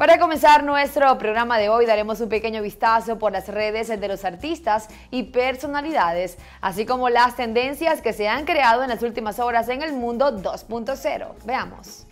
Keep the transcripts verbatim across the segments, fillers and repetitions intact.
Para comenzar nuestro programa de hoy daremos un pequeño vistazo por las redes de los artistas y personalidades, así como las tendencias que se han creado en las últimas horas en el mundo dos punto cero. Veamos.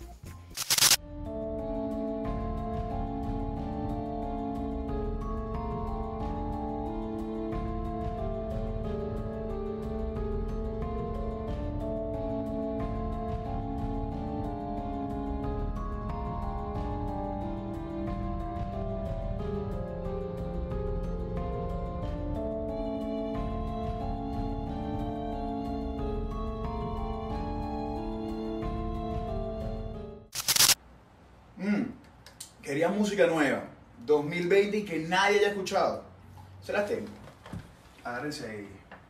Mm, quería música nueva, dos mil veinte y que nadie haya escuchado. Se las tengo. Agárrense ahí.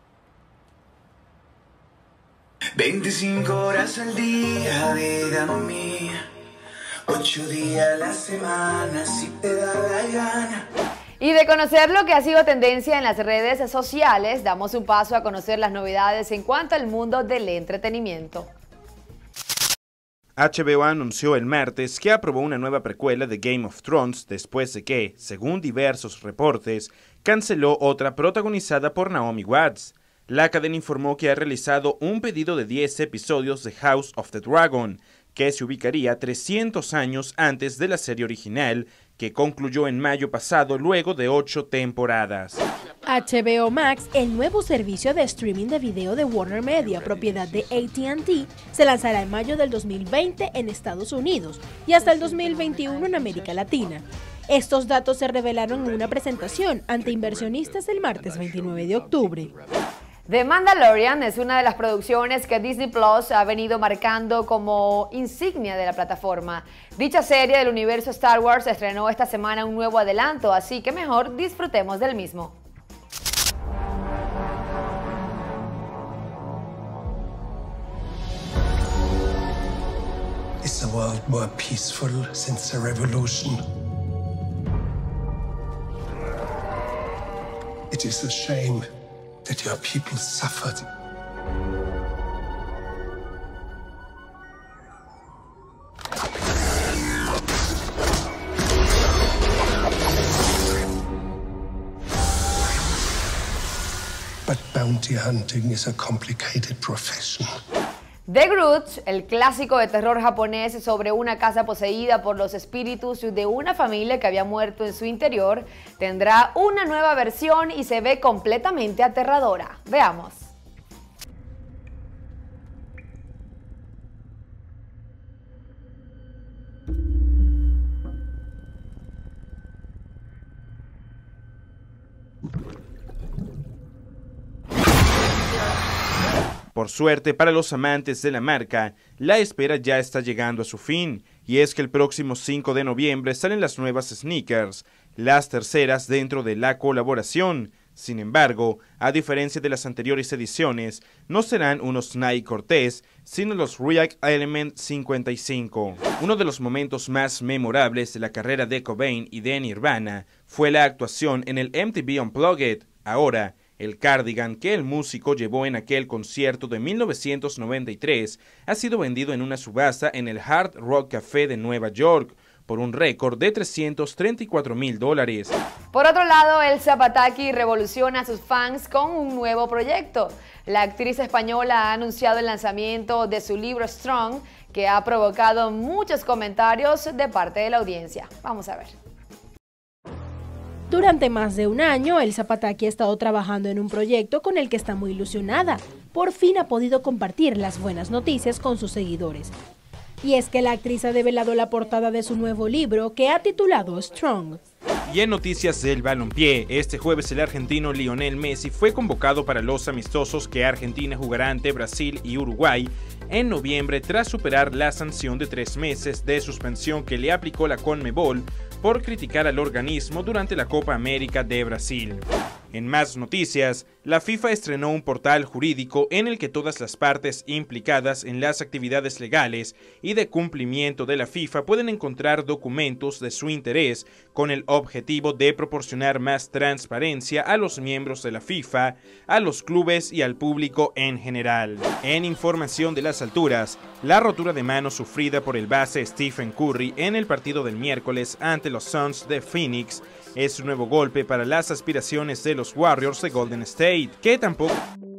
veinticinco horas al día, vida mía, ocho días a la semana, si te da la gana. Y de conocer lo que ha sido tendencia en las redes sociales, damos un paso a conocer las novedades en cuanto al mundo del entretenimiento. H B O anunció el martes que aprobó una nueva precuela de Game of Thrones después de que, según diversos reportes, canceló otra protagonizada por Naomi Watts. La cadena informó que ha realizado un pedido de diez episodios de House of the Dragon, que se ubicaría trescientos años antes de la serie original, que concluyó en mayo pasado luego de ocho temporadas. H B O Max, el nuevo servicio de streaming de video de Warner Media, propiedad de A T and T, se lanzará en mayo del dos mil veinte en Estados Unidos y hasta el dos mil veintiuno en América Latina. Estos datos se revelaron en una presentación ante inversionistas el martes veintinueve de octubre. The Mandalorian es una de las producciones que Disney Plus ha venido marcando como insignia de la plataforma. Dicha serie del universo Star Wars estrenó esta semana un nuevo adelanto, así que mejor disfrutemos del mismo. Is the world more peaceful since the revolution? It is a shame that your people suffered. But bounty hunting is a complicated profession. The Grudge, el clásico de terror japonés sobre una casa poseída por los espíritus de una familia que había muerto en su interior, tendrá una nueva versión y se ve completamente aterradora. Veamos. Por suerte para los amantes de la marca, la espera ya está llegando a su fin, y es que el próximo cinco de noviembre salen las nuevas sneakers, las terceras dentro de la colaboración. Sin embargo, a diferencia de las anteriores ediciones, no serán unos Nike Cortez, sino los React Element cincuenta y cinco. Uno de los momentos más memorables de la carrera de Cobain y de Nirvana fue la actuación en el M T V Unplugged. Ahora, el cardigan que el músico llevó en aquel concierto de mil novecientos noventa y tres ha sido vendido en una subasta en el Hard Rock Café de Nueva York por un récord de trescientos treinta y cuatro mil dólares. Por otro lado, Elsa Pataky revoluciona a sus fans con un nuevo proyecto. La actriz española ha anunciado el lanzamiento de su libro Strong, que ha provocado muchos comentarios de parte de la audiencia. Vamos a ver. Durante más de un año, Elsa Pataky ha estado trabajando en un proyecto con el que está muy ilusionada. Por fin ha podido compartir las buenas noticias con sus seguidores. Y es que la actriz ha develado la portada de su nuevo libro, que ha titulado Strong. Y en noticias del balompié, este jueves el argentino Lionel Messi fue convocado para los amistosos que Argentina jugará ante Brasil y Uruguay en noviembre tras superar la sanción de tres meses de suspensión que le aplicó la Conmebol por criticar al organismo durante la Copa América de Brasil. En más noticias, la FIFA estrenó un portal jurídico en el que todas las partes implicadas en las actividades legales y de cumplimiento de la FIFA pueden encontrar documentos de su interés con el objetivo de proporcionar más transparencia a los miembros de la FIFA, a los clubes y al público en general. En información de las estas alturas, la rotura de mano sufrida por el base Stephen Curry en el partido del miércoles ante los Suns de Phoenix es un nuevo golpe para las aspiraciones de los Warriors de Golden State, que tampoco...